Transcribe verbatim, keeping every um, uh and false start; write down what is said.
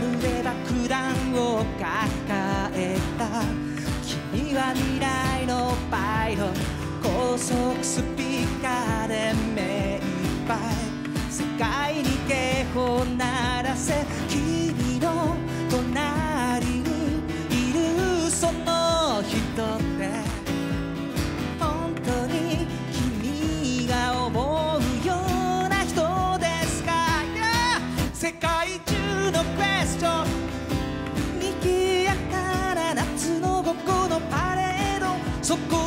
るで爆弾を抱えた君は未来のパイロット高速スピーカーで目いっぱい世界に警報鳴らせ君の隣にいるその人って本当に君が思うような人ですか、yeah! 世界中のクエスチョン賑やかな夏の午後のパレードそこ